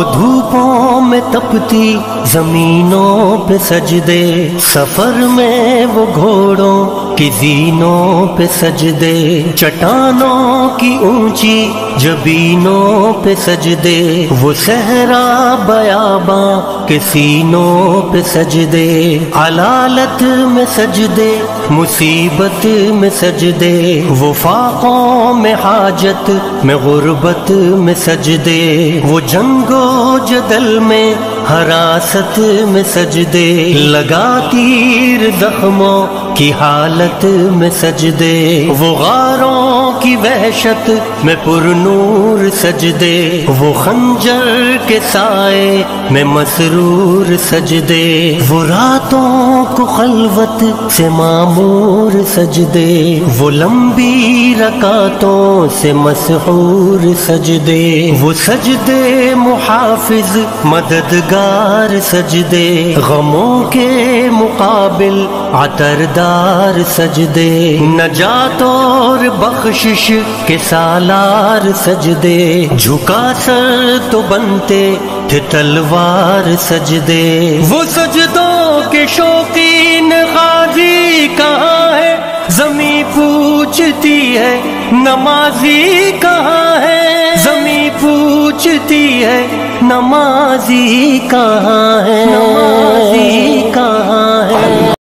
دھوپوں میں تپتی زمینوں پہ سجدے، سفر میں وہ گھوڑوں کی زینوں پہ سجدے، چٹانوں کی اونچی جبینوں پہ سجدے، وہ صحرا بیاباں کے سینوں پہ سجدے، علالت میں سجدے، مصیبت میں سجدے، وہ فاقوں میں حاجت میں غربت میں سجدے، وہ جنگ و جدل میں حراست میں سجدے، لگا تیر زخموں کی حالت میں سجدے، وہ غاروں کی وحشت میں پر نور سجدے، وہ خنجر کے سائے میں مسرور سجدے، وہ راتوں کو خلوت سے معمور سجدے، وہ لمبی رکعتوں سے مسحور سجدے، وہ سجدے محافظ مددگار سجدے، غموں کے مقابل عطردار سجدے، نجات اور بخشش کے سالار سجدے، جھکا سر تو بنتے تھے تلوار سجدے، وہ سجدوں کے شوقین غازی کہاں ہے، زمیں پوچھتی ہے نمازی کہاں ہے، زمیں پوچھتی ہے نمازی کہاں ہے، نمازی کہاں ہے۔